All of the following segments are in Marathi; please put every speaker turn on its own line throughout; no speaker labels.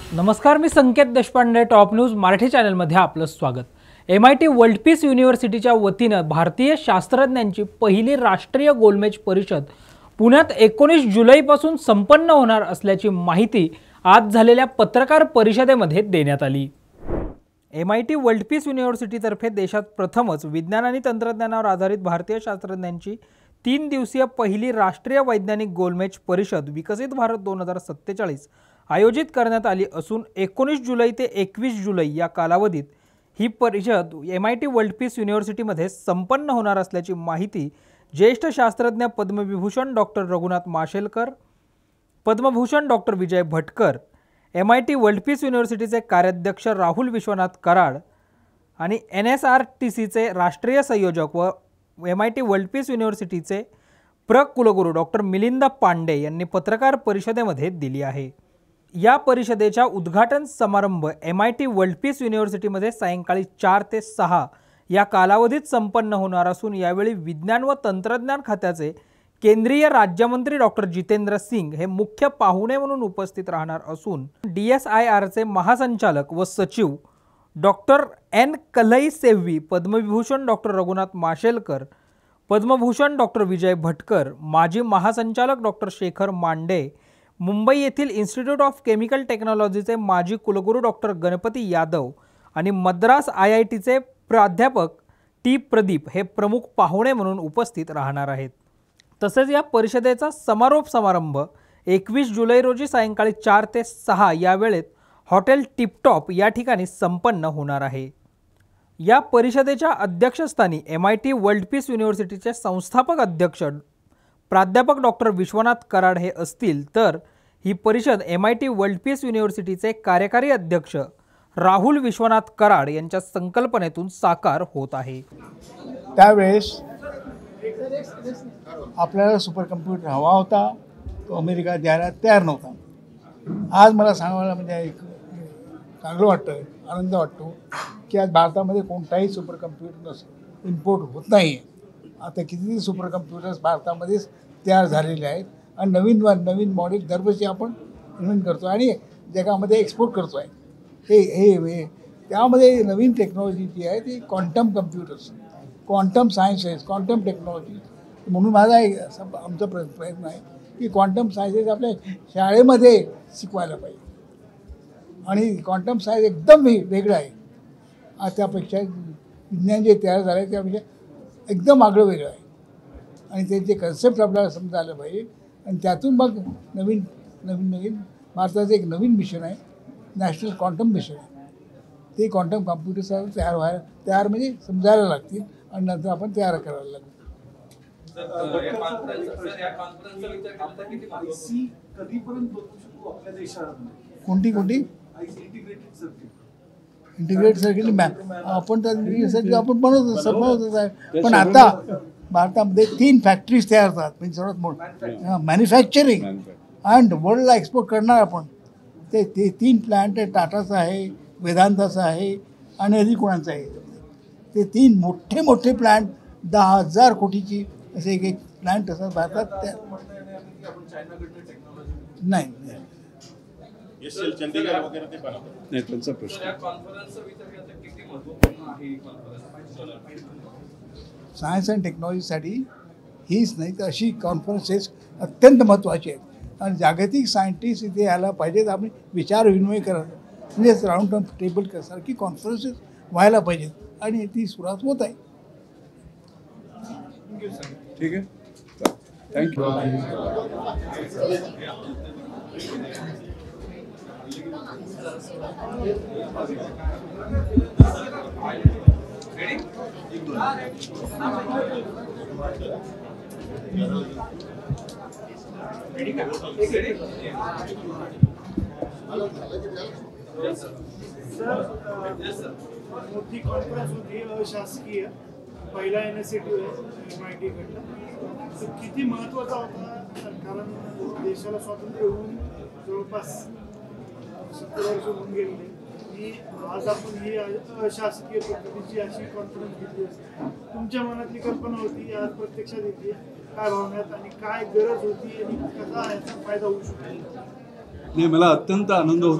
नमस्कार, मी संकेत देशपांडे. टॉप न्यूज मराठी चॅनलमध्ये आपलं स्वागत. MIT वर्ल्ड पीस युनिव्हर्सिटीच्या वतीनं भारतीय शास्त्रज्ञांची पहिली राष्ट्रीय गोलमेज परिषद पुण्यात 19 जुलैपासून संपन्न होणार असल्याची माहिती आज झालेल्या पत्रकार परिषदेमध्ये देण्यात आली. MIT वर्ल्ड पीस युनिव्हर्सिटीतर्फे देशात प्रथमच विज्ञान आणि तंत्रज्ञानावर आधारित भारतीय शास्त्रज्ञांची 3 दिवसीय पहिली राष्ट्रीय वैज्ञानिक गोलमेज परिषद विकसित भारत 2047 आयोजित करण्यात आली असून 19 जुलै ते 21 जुलै या कालावधीत ही परिषद MIT वर्ल्ड पीस युनिव्हर्सिटीमध्ये संपन्न होणार असल्याची माहिती ज्येष्ठ शास्त्रज्ञ Padma Vibhushan doctor Raghunath Mashelkar, Padma Bhushan doctor Vijay Bhatkar, MIT world peace युनिव्हर्सिटीचे कार्याध्यक्ष राहुल विश्वनाथ कराड आणि NSRTCचे राष्ट्रीय संयोजक व MIT वर्ल्ड पीस युनिव्हर्सिटीचे कुलगुरू डॉक्टर मिलिंद पांडे यांनी पत्रकार परिषदेमध्ये दिली आहे. या परिषदेचा उद्घाटन समारंभ MIT वर्ल्ड पीस युनिव्हर्सिटीमध्ये सायंकाळी 4 ते 6 या कालावधीत संपन्न होणार असून यावेळी विज्ञान व तंत्रज्ञान खात्याचे केंद्रीय राज्यमंत्री डॉक्टर जितेंद्र सिंग हे मुख्य पाहुणे म्हणून उपस्थित राहणार असून DSIRचे महासंचालक व सचिव doctor N Kalaiselvi, Padma Vibhushan doctor Raghunath Mashelkar, Padma Bhushan doctor Vijay Bhatkar, माजी महासंचालक डॉक्टर शेखर मांडे, मुंबई येथील इन्स्टिट्यूट ऑफ केमिकल टेक्नॉलॉजीचे माजी कुलगुरू डॉक्टर गणपती यादव आणि मद्रास IITचे प्राध्यापक T प्रदीप हे प्रमुख पाहुणे म्हणून उपस्थित राहणार आहेत. तसेच या परिषदेचा समारोप समारंभ 21 जुलै रोजी सायंकाळी 4 ते 6 या वेळेत हॉटेल टिपटॉप या ठिकाणी संपन्न होणार आहे. या परिषदेच्या अध्यक्षस्थानी MIT वर्ल्ड पीस युनिव्हर्सिटीचे संस्थापक अध्यक्ष प्राध्यापक डॉक्टर विश्वनाथ कराड हे असतील, तर ही परिषद MIT वर्ल्ड पीस युनिव्हर्सिटीचे कार्यकारी अध्यक्ष राहुल विश्वनाथ कराड यांच्या संकल्पनेतून साकार होत आहे.
त्यावेळेस आपल्याला सुपर कम्प्युटर हवा होता, तो अमेरिका द्यायला तयार नव्हता. आज मला सांगायला म्हणजे एक चांगलं वाटतं, आनंद वाटतो की आज भारतामध्ये कोणताही सुपर कम्प्युटर इम्पोर्ट होत नाही. आता किती सुपर कम्प्युटर्स भारतामध्येच तयार झालेले आहेत आणि नवीन मॉडेल दरवर्षी आपण इन्व्हेंट करतो आणि जगामध्ये एक्सपोर्ट करतो आहे. हे त्यामध्ये नवीन टेक्नॉलॉजी जी आहे ती quantum computers, quantum sciences, quantum technology. म्हणून माझा आमचा प्रयत्न आहे की क्वांटम सायन्सेस आपल्या शाळेमध्ये शिकवायला पाहिजे आणि क्वांटम सायन्स एकदम वेगळं आहे. त्यापेक्षा विज्ञान जे तयार झालं आहे त्यापेक्षा एकदम आगळं वेगळं आहे आणि त्यांचे कन्सेप्ट आपल्याला समजायला पाहिजे आणि त्यातून मग नवीन भारताचं एक नवीन मिशन आहे, नॅशनल क्वांटम मिशन आहे. ते क्वांटम कॉम्प्युटर्स तयार म्हणजे समजायला लागतील आणि नंतर आपण तयार करायला लागू. कोणती इंटिग्रेटेड सर्किट आपण आपण बनवतोच आहे. पण आता भारतामध्ये 3 फॅक्टरीज तयार होतात, म्हणजे सर्वात मोठं मॅन्युफॅक्चरिंग अँड वर्ल्डला एक्सपोर्ट करणार आपण. ते 3 प्लॅन्ट आहे, टाटाचं आहे, वेदांताचं आहे आणि अधिक कोणाचं आहे. ते 3 मोठे प्लॅन्ट 10,000 कोटीची असे एक प्लॅन्ट असतात भारतात. नाही त्यांचा प्रश्न. सायन्स अँड टेक्नॉलॉजीसाठी हीच नाही तर अशी कॉन्फरन्सेस अत्यंत महत्त्वाची आहेत आणि जागतिक सायंटिस्ट इथे यायला पाहिजेत. आपण विचार विनिमय करत म्हणजे राऊंड टेबल सारखी कॉन्फरन्सेस व्हायला पाहिजेत आणि ती सुरुवात होत आहे.
ठीक आहे, थँक्यू.
मोठी कॉन्फरन्स होती अशासकीय, पहिला NSCT MIT कडला. किती महत्त्वाचा होता, कारण देशाला स्वातंत्र्य होऊन जवळपास 70 वर्ष होऊन गेलेले. आज आपण ही अशासकीय पद्धतीची अशी कॉन्फरन्स घेतली असते. तुमच्या मनातली कल्पना होती, आज प्रत्यक्षात येते. काय भावनात आणि काय गरज होती आणि कसा याचा फायदा होऊ शकतो?
नाही, मला अत्यंत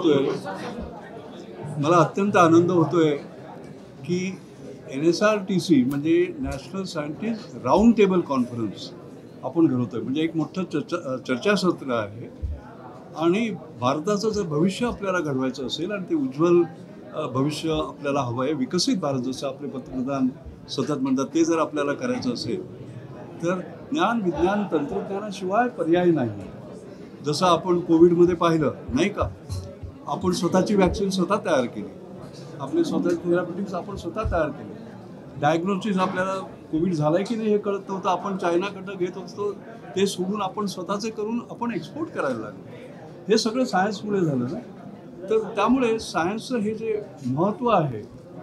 आनंद होतोय की NSRTC म्हणजे national scientist round table conference आपण घडवतोय. म्हणजे एक मोठं चर्चासत्र आहे आणि भारताचं जर भविष्य आपल्याला घडवायचं असेल आणि ते उज्ज्वल भविष्य आपल्याला हवं आहे, विकसित भारत जसं आपले पंतप्रधान सतत म्हणतात, ते जर आपल्याला करायचं असेल तर ज्ञान विज्ञान तंत्रज्ञानाशिवाय पर्याय नाही. जसं आपण कोविडमध्ये पाहिलं नाही का, आपण स्वतःची वॅक्सिन स्वतः तयार केली, आपले स्वतःचे थेराप्युटिक्स आपण स्वतः तयार केले. डायग्नोसिस आपल्याला कोविड झाला आहे की नाही हे कळत नव्हतं, आपण चायनाकडनं घेत होतो, ते सोडून आपण स्वतःचे करून आपण एक्सपोर्ट करायला लागलो. हे सगळं सायन्समुळे झालं ना. तर त्यामुळे सायन्सचं हे जे महत्त्व आहे,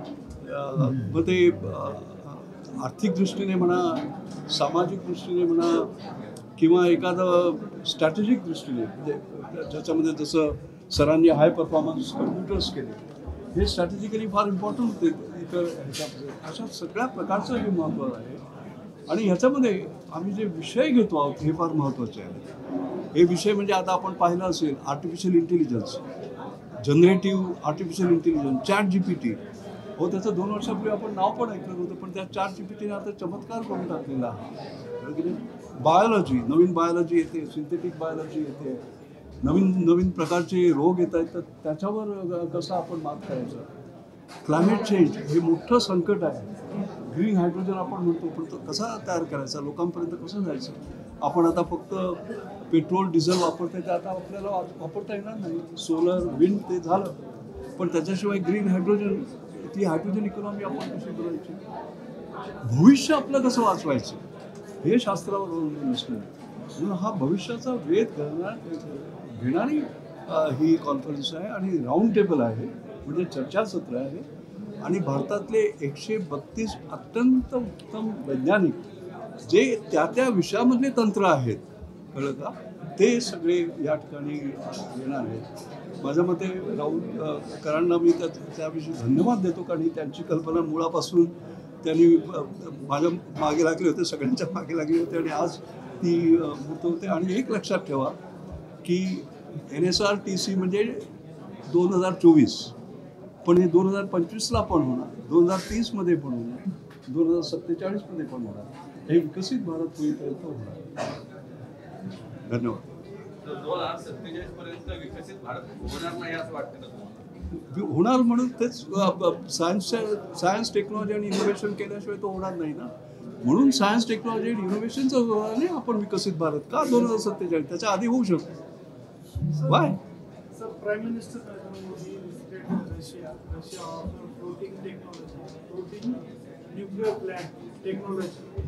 मग ते आर्थिक दृष्टीने म्हणा, सामाजिक दृष्टीने म्हणा, किंवा एखादं स्ट्रॅटेजिक दृष्टीने, म्हणजे ज्याच्यामध्ये जसं सरांनी हाय परफॉर्मन्स कम्प्युटर्स केले, हे स्ट्रॅटेजिकली फार इम्पॉर्टंट होते इतर ह्याच्यामध्ये. अशा सगळ्या प्रकारचं हे महत्त्व आहे. आणि ह्याच्यामध्ये आम्ही जे विषय घेतो आहोत हे फार महत्त्वाचे आहे. हे विषय म्हणजे आता आपण पाहिलं असेल, artificial intelligence, generative artificial intelligence, ChatGPT. हो, त्याचं 2 वर्षापूर्वी आपण नाव पण ऐकलं नव्हतं, पण त्या ChatGPTने आता चमत्कार करून टाकलेला आहे. बायोलॉजी, नवीन बायोलॉजी येते, सिंथेटिक बायोलॉजी येते, नवीन प्रकारचे रोग येत आहेत, तर त्याच्यावर कसं आपण मात करायचं. क्लायमेट चेंज हे मोठं संकट आहे. ग्रीन हायड्रोजन आपण म्हणतो, पण तो कसा तयार करायचा, लोकांपर्यंत कसं जायचं. आपण आता फक्त पेट्रोल डिझेल वापरतोय, ते आता आपल्याला वापरता येणार नाही. सोलर विंड ते झालं, पण त्याच्याशिवाय ग्रीन हायड्रोजन, ती हायड्रोजन इकॉनॉमी आपण कशी करायची. भविष्य आपलं कसं वाचवायचं हे शास्त्रावर अवलंबून असणार. म्हणून हा भविष्याचा वेध घेणारी ही कॉन्फरन्स आहे आणि राऊंड टेबल आहे, म्हणजे चर्चासत्र आहे. आणि भारतातले 132 अत्यंत उत्तम वैज्ञानिक जे त्या विषयामधले तंत्र आहेत, कळलं का, ते सगळे या ठिकाणी येणार आहेत. माझ्या मते राहुल करांना मी त्याविषयी धन्यवाद देतो, कारण ही त्यांची कल्पना मुळापासून त्यांनी माझ्या मागे लागले होते, सगळ्यांच्या मागे लागले होते आणि आज ती मूर्त होते. आणि एक लक्षात ठेवा की NSRTC म्हणजे 2024, पण हे 2025ला पण होणार, 2030मध्ये पण होणार, 2047मध्ये पण होणार. हे विकसित भारत होईपर्यंत होणार. धन्यवाद.
2047 पर्यंत विकसित भारत होणार नाही असं वाटतं.
होणार म्हणून तेच सायन्स टेक्नॉलॉजी आणि इनोव्हेशन केल्याशिवाय तो होणार नाही ना. म्हणून सायन्स टेक्नॉलॉजी आणि इनोव्हेशनच्या जोराने आपण विकसित भारत का 2047, त्याच्या आधी होऊ शकतो. Why
sir, prime minister Narendra Modi visited Russia offers floating technology, floating nuclear plant technology.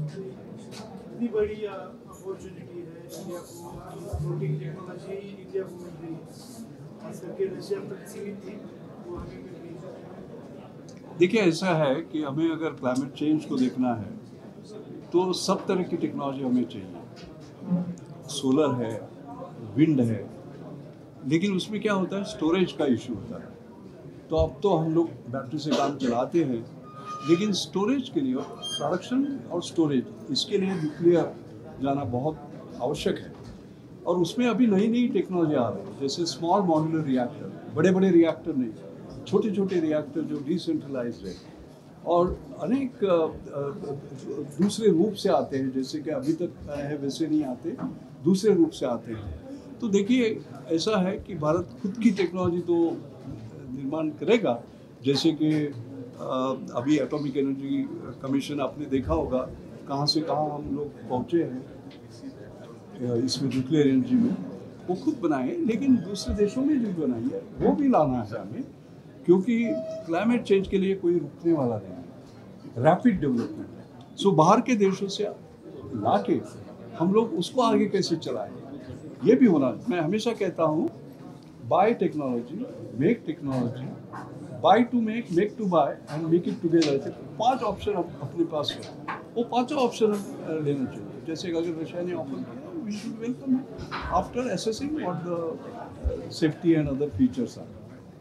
इतनी बड़ी अपॉर्चुनिटी है इंडिया को, फ्लोटिंग टेक्नोलॉजी इंडिया को मिल रही है, खास करके रशिया तक सीमित थी, वो हमें मिल रही है.
देखिए, ऐसा है कि हमें अगर क्लाइमेट चेंज को देखना है तो सब तरह की टेक्नोलॉजी हमें चाहिए. सोलर है, विंड है, लेकिन उसमें क्या होता है, स्टोरेज का इशू होता है. तो अब तो हम लोग बैटरी से काम चलाते हैं, लेकिन स्टोरेज के लिए, प्रोडक्शन और स्टोरेज, इसके लिए न्यूक्लियर जाना बहुत आवश्यक है. और उसमें अभी नई नई टेक्नोलॉजी आ रही है, जैसे स्मॉल मॉड्यूलर रिएक्टर, बड़े बड़े रिएक्टर नहीं, छोटे छोटे रिएक्टर जो डिसेंट्रलाइज्ड है और अनेक दूसरे रूप से आते हैं, जैसे कि अभी तक है वैसे नहीं आते, दूसरे रूप से आते हैं. तो देखिए, ऐसा है कि भारत खुद की टेक्नोलॉजी तो निर्माण करेगा, जैसे कि अभी एटॉमिक एनर्जी कमीशन आपने देखा होगा कहाँ से कहाँ हम लोग पहुँचे हैं इसमें, न्यूक्लियर एनर्जी में, वो खुद बनाए, लेकिन दूसरे देशों में जो बनाई है वो भी लाना है हमें, क्योंकि क्लाइमेट चेंज के लिए कोई रुकने वाला नहीं है, रैपिड डेवलपमेंट है. सो बाहर के देशों से ला के हम लोग उसको आगे कैसे चलाएं, ये भी होना. मैं हमेशा कहता हूँ, buy technology, make technology, buy to make, make to buy and make it together. 5 option अपने पास है, वो 5 ऑप्शन लेना चाहिए. जैसे अगर रशिया ने ऑफर किया, we should welcome after assessing what the safety and other features are.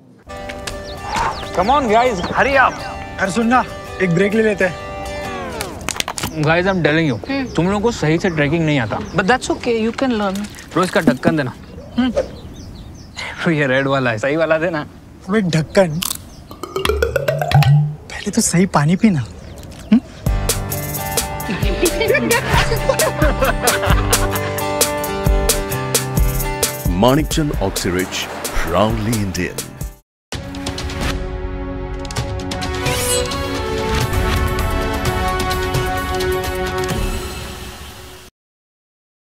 Come on guys, hurry up.
अरे सुन ना, एक ब्रेक ले लेते हैं.
Guys, I'm telling you, तुम लोगों को सही से ट्रैकिंग नहीं आता.
But that's okay, you can learn.
रोज का ढक्कन देना. ये रेड वाला है, सही वाला दे ना।
अबे ढक्कन, पहले तो सही पानी पीना।
Manikchand Oxyrich, proudly Indian.